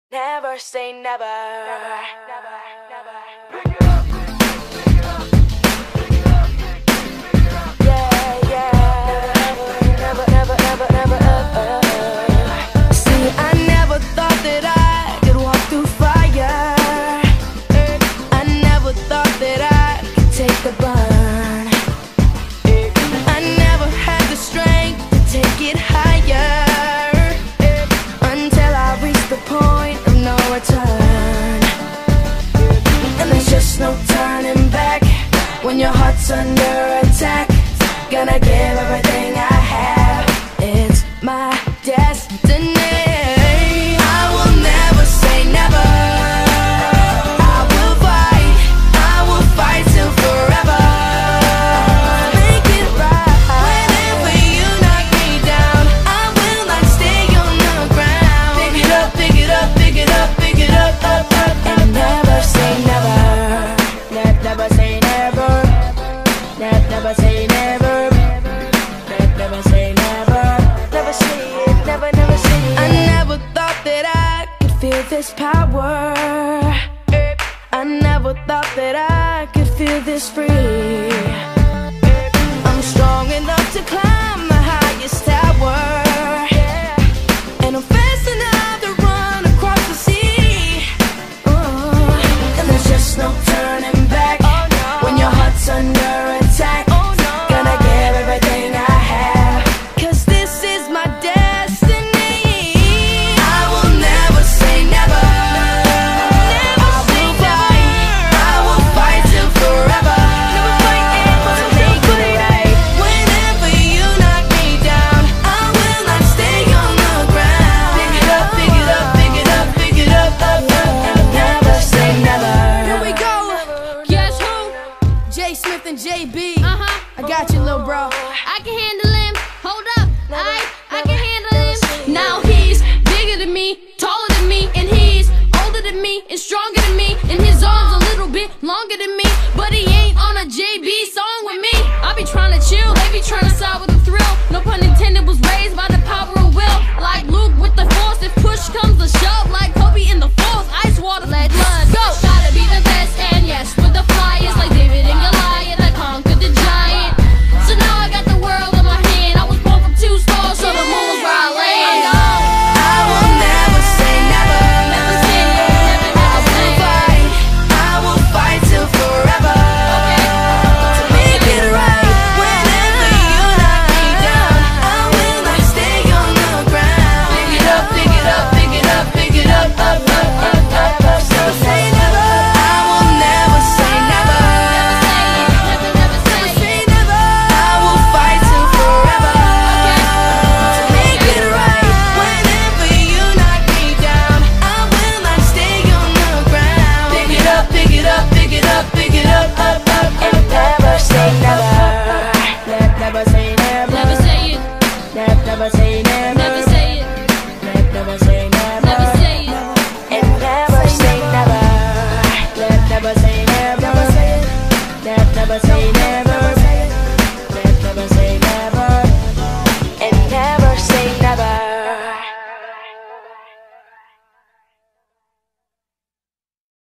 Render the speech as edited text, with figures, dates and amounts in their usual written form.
Never say never. See, I never thought that I could walk through fire. I never thought that I could take the burn. I never had the strength to take it higher, until I reached the point of no return. And there's just no turning back when your heart's under attack. Gonna give everything I have. It's my destiny. I will never say never. I will fight till forever. Make it right. Whenever you knock me down, I will not stay on the ground. Pick it up, pick it up, pick it up, pick it up, up, up, and never say never. Never say never. Never say never. Never say never. Never say it. Never say it. I never thought that I could feel this power. I never thought that I could feel this free. I'm strong enough to climb the highest tower, and I'm fast enough to run across the sea. And there's just no turning back when your heart's under attack. Gonna give everything I have, 'cause this is my destiny. I will never say never. I will fight till forever. Whenever you knock me down, I will not stay on the ground. Pick it up, pick it up, pick it up, pick it up, up, up, and never say never. Here we go. Guess who? J Smith and JB. I got you, little bro. I can handle him. Hold up. I can handle him. Now he's bigger than me, taller than me, and he's older than me and stronger than me, and his arms a little bit longer than me, but he ain't on a JB song with me. I be trying to chill, they be trying to side with the thrill. No pun intended, was raised by